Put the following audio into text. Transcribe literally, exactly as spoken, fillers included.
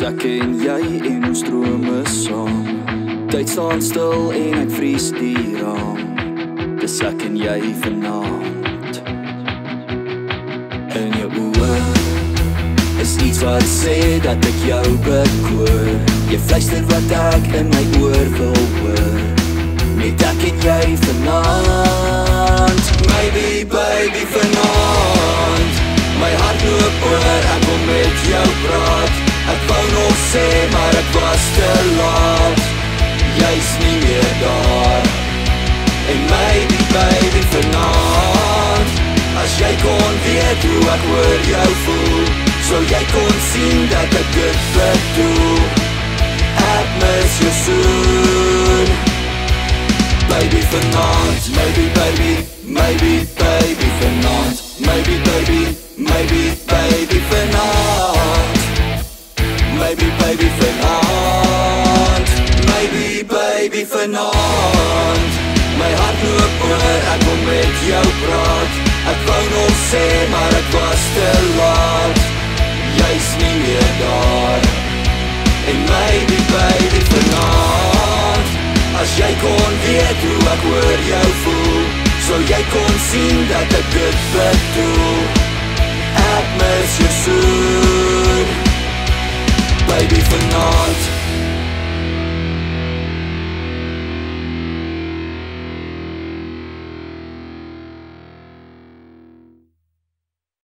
ek en jy en ons drome saam. Tyd staan stil en ek vries die raam. Dis ek en jy vanaand. In jou oë is iets wat sê dat ek jou bekoor. Jy fluister wat ek in my oor wil hoor. Net ek en jy vanaand. Maybe baby vanaand. My hart loop oor, ek wil met jou praat. Ek wou nog sê, maar ek was te laat. Jy's nie meer daar. En maybe baby vanaand, as jy kon weet hoe ek oor jou voel, sou jy kon sien dat ek dit bedoel. Ek mis jou soen. Baby vanaand, maybe baby, maybe baby vanaand. Maybe baby, maybe baby vanaand. Maybe baby vanaand. Maybe baby vanaand. My hart loop oor, ek wil met jou praat. Ek wou nog sê, maar ek was te laat. Jy's nie meer daar. En maybe baby vanaand, as jy kon weet hoe ek oor jou voel, sou jy kon sien dat ek dit bedoel. Ek mis jou soen.